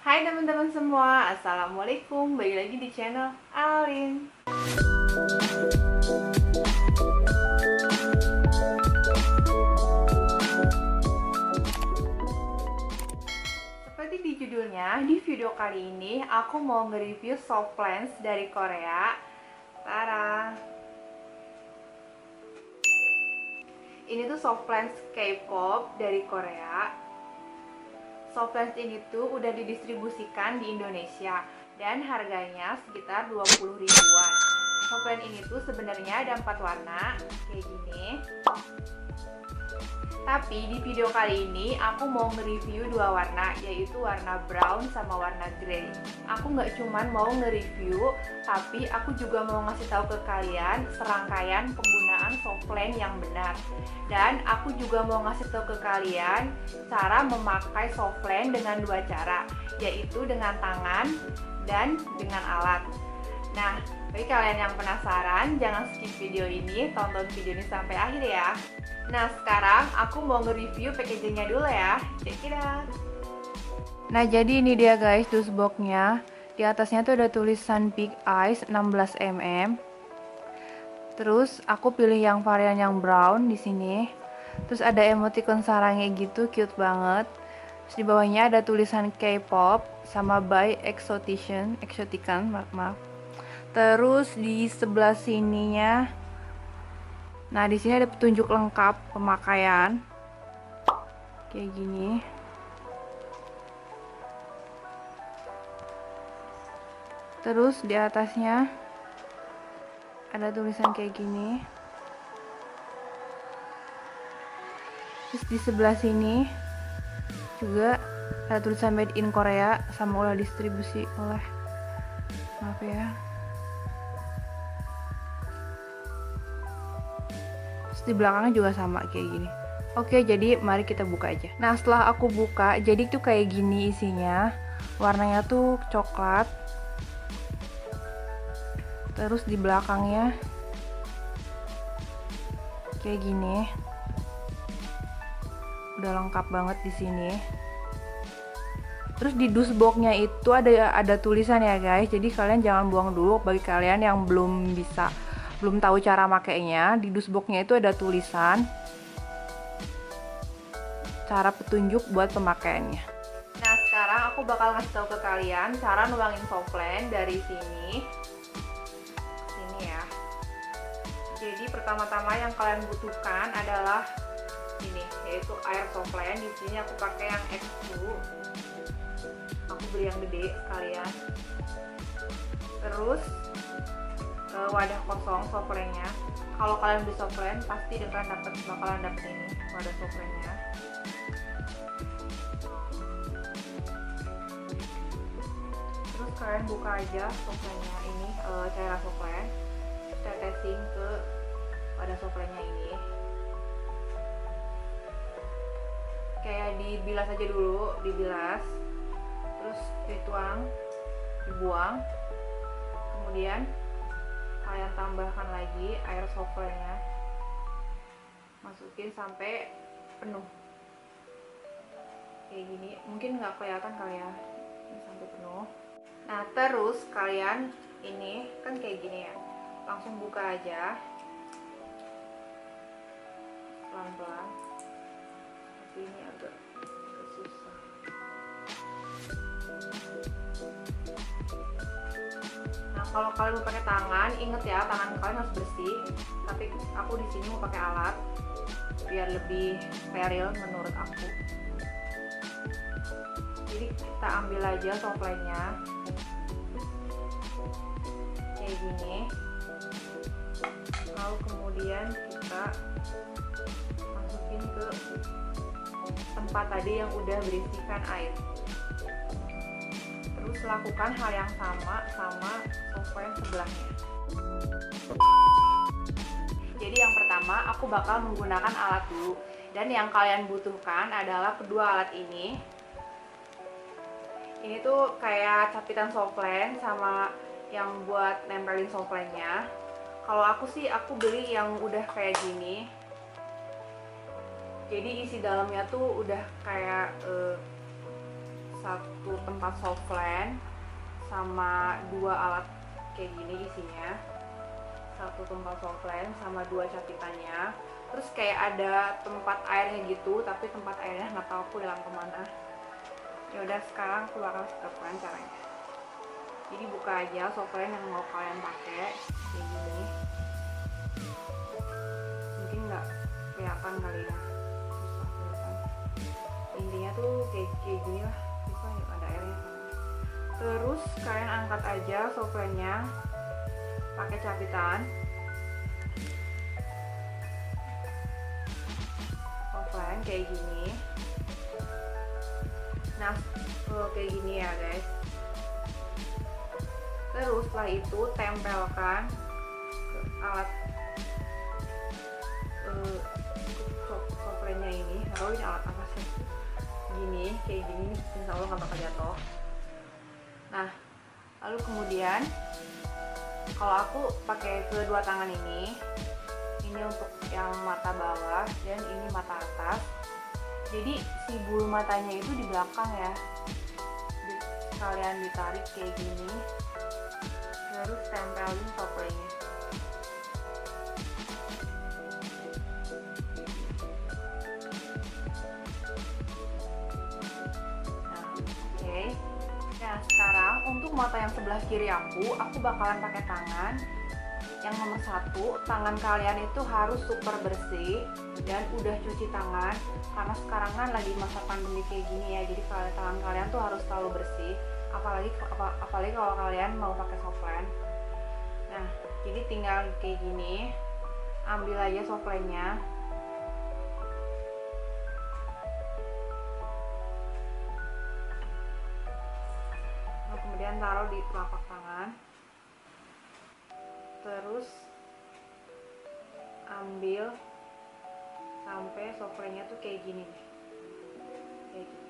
Hai teman-teman semua, Assalamualaikum. Balik lagi di channel Alin. Seperti di judulnya, di video kali ini aku mau nge-review soft lens dari Korea. Tara. Ini tuh soft lens K-pop dari Korea. Soft lens ini tuh udah didistribusikan di Indonesia dan harganya sekitar 20 ribuan. Soft lens ini tuh sebenarnya ada 4 warna kayak gini. Tapi di video kali ini aku mau nge-review 2 warna, yaitu warna brown sama warna grey. Aku nggak cuman mau nge-review, tapi aku juga mau ngasih tahu ke kalian serangkaian penggunaan soft lens yang benar. Dan aku juga mau ngasih tahu ke kalian cara memakai soft lens dengan 2 cara, yaitu dengan tangan dan dengan alat. Nah, bagi kalian yang penasaran, jangan skip video ini, tonton video ini sampai akhir ya. Nah, sekarang aku mau nge-review packagingnya dulu ya. Check it out. Nah, jadi ini dia guys, dus boxnya. Di atasnya tuh ada tulisan Big Eyes 16 mm. Terus aku pilih yang varian yang brown di sini. Terus ada emoticon sarangnya gitu, cute banget. Terus di bawahnya ada tulisan K-pop sama by Exotican, maaf. Terus di sebelah sininya, nah di sini ada petunjuk lengkap pemakaian kayak gini. Terus di atasnya ada tulisan kayak gini. Terus di sebelah sini juga ada tulisan made in Korea sama ulah distribusi oleh, maaf ya. Di belakangnya juga sama kayak gini. Oke, jadi mari kita buka aja. Nah, setelah aku buka, jadi tuh kayak gini isinya. Warnanya tuh coklat. Terus di belakangnya kayak gini. Udah lengkap banget di sini. Terus di dus boxnya itu ada tulisan ya guys. Jadi kalian jangan buang dulu. Bagi kalian yang belum tahu cara makainya, di dus boxnya itu ada tulisan cara petunjuk buat pemakaiannya. Nah, sekarang aku bakal ngasih tahu ke kalian cara nuangin soft lens dari sini ya. Jadi pertama-tama yang kalian butuhkan adalah ini, yaitu air soft lens. Di sini aku pakai yang X2. Aku beli yang gede sekalian. Terus wadah kosong soft lens-nya. Kalau kalian beli soft lens, pasti bakalan dapet ini wadah soft lens-nya. Terus kalian buka aja soft lens-nya ini, cairan soft lens, tetesin ke wadah soft lens-nya ini. Kayak dibilas aja dulu, terus dituang, dibuang, kemudian kalian tambahkan lagi air soft lens-nya, masukin sampai penuh kayak gini. Mungkin nggak kelihatan kali ya, ini sampai penuh. Nah, terus kalian ini kan kayak gini ya, langsung buka aja pelan-pelan, tapi ini agak susah. Nah, kalau kalian mau pakai tangan, inget ya, tangan kalian harus bersih. Tapi aku di sini mau pakai alat biar lebih steril menurut aku. Jadi kita ambil aja soft lens-nya kayak gini. Lalu kemudian kita masukin ke tempat tadi yang udah berisikan air. Terus lakukan hal yang sama soft lens sebelahnya. Jadi yang pertama aku bakal menggunakan alat dulu, dan yang kalian butuhkan adalah kedua alat ini. Ini tuh kayak capitan soft lens sama yang buat nempelin soft lens-nya. Kalau aku sih aku beli yang udah kayak gini. Jadi isi dalamnya tuh udah kayak satu tempat softland sama 2 alat kayak gini isinya. Satu tempat softland sama 2 capitannya. Terus kayak ada tempat airnya gitu, tapi tempat airnya nggak tahu aku hilang kemana. Ya udah, sekarang aku bakal setelkan caranya. Jadi buka aja softland yang mau kalian pakai kayak gini. Mungkin nggak kelihatan kali ya, susah kelihatan. Intinya tuh kayak gini lah, bisa ada airnya. Terus kalian angkat aja softlandnya pakai capitan. Softland kayak gini. Nah, kayak gini ya guys. Terus setelah itu tempelkan ke alat softlandnya ini. Taruh ini alat apa sih? Gini, kayak gini. Insya Allah nggak bakal jatuh. Nah, lalu kemudian kalau aku pakai kedua tangan ini untuk yang mata bawah dan ini mata atas. Jadi si bulu matanya itu di belakang ya. Kalian ditarik kayak gini, terus tempelin softlandnya. Nah, oke. Nah, sekarang untuk mata yang sebelah kiri aku bakalan pakai tangan. Yang nomor 1, tangan kalian itu harus super bersih dan udah cuci tangan, karena sekarang kan lagi masa pandemi kayak gini ya. Jadi tangan kalian tuh harus selalu bersih, apalagi kalau kalian mau pakai softland. Nah, jadi tinggal kayak gini, ambil aja softlandnya. Nah, kemudian taruh di telapak tangan. Terus ambil sampai softlandnya tuh kayak gini nih, kayak gini.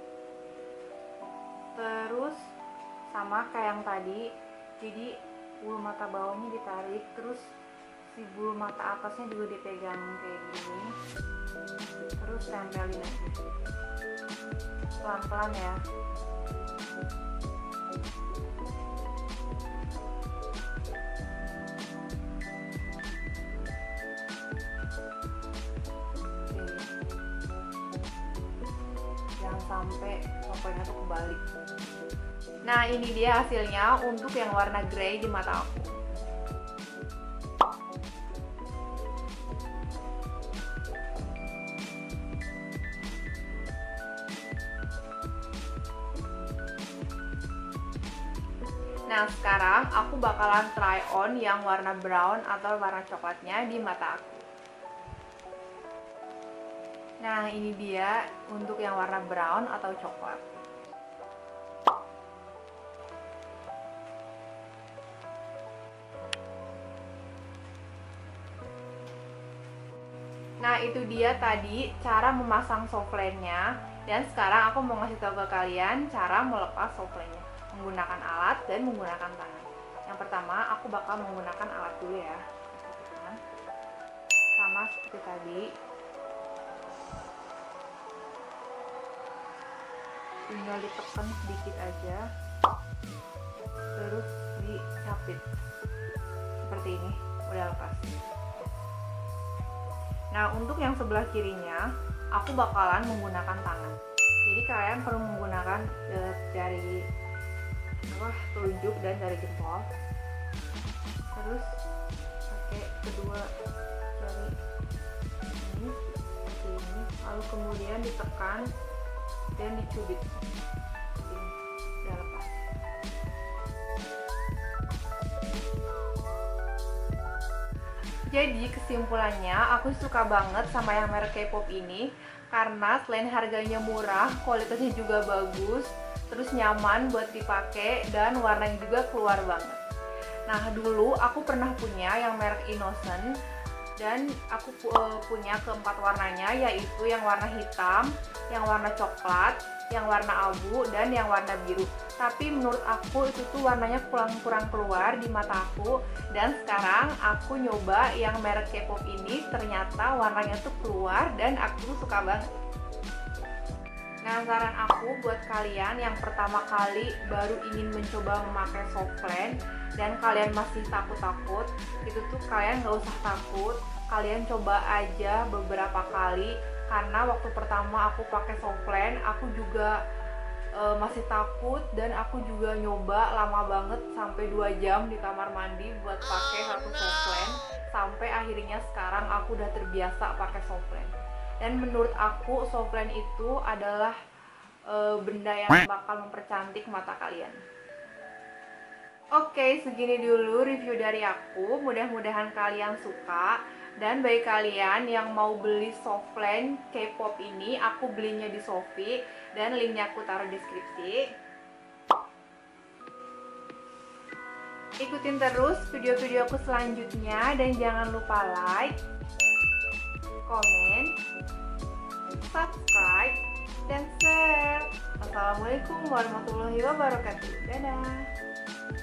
Terus sama kayak yang tadi, jadi bulu mata bawahnya ditarik, terus si bulu mata atasnya juga dipegang kayak gini, terus tempelin aja pelan-pelan ya. Sampai softlandnya tuh kebalik. Nah, ini dia hasilnya untuk yang warna grey di mata aku. Nah, sekarang aku bakalan try on yang warna brown atau warna coklatnya di mata aku. Nah, ini dia untuk yang warna brown atau coklat. Nah, itu dia tadi cara memasang softlandnya. Dan sekarang aku mau ngasih tahu ke kalian cara melepas softlandnya menggunakan alat dan menggunakan tangan. Yang pertama, aku bakal menggunakan alat dulu ya. Sama seperti tadi. Tinggal ditekan sedikit aja, terus dicapit seperti ini, udah lepas. Nah, untuk yang sebelah kirinya aku bakalan menggunakan tangan. Jadi kalian perlu menggunakan jari telunjuk dan jari jempol, terus pakai kedua jari ini seperti ini, lalu kemudian ditekan dan dicubit. Udah lepas. Jadi kesimpulannya, aku suka banget sama yang merek K-pop ini karena selain harganya murah, kualitasnya juga bagus, terus nyaman buat dipakai dan warnanya juga keluar banget. Nah, dulu aku pernah punya yang merek Innocent dan aku punya keempat warnanya, yaitu yang warna hitam, yang warna coklat, yang warna abu, dan yang warna biru. Tapi menurut aku itu tuh warnanya kurang keluar di mata aku. Dan sekarang aku nyoba yang merek K-pop ini, ternyata warnanya tuh keluar dan aku suka banget. Nah, saran aku buat kalian yang pertama kali baru ingin mencoba memakai softland dan kalian masih takut-takut, itu tuh kalian gak usah takut, kalian coba aja beberapa kali. Karena waktu pertama aku pakai softland, aku juga masih takut dan aku juga nyoba lama banget sampai 2 jam di kamar mandi buat pakai satu softland, sampai akhirnya sekarang aku udah terbiasa pakai softland. Dan menurut aku softland itu adalah benda yang bakal mempercantik mata kalian. Oke, segini dulu review dari aku. Mudah-mudahan kalian suka. Dan bagi kalian yang mau beli softland K-pop ini, aku belinya di Shopee dan linknya aku taruh di deskripsi. Ikutin terus video-video aku selanjutnya dan jangan lupa like, komen, subscribe, dan share. Assalamualaikum warahmatullahi wabarakatuh. Dadah.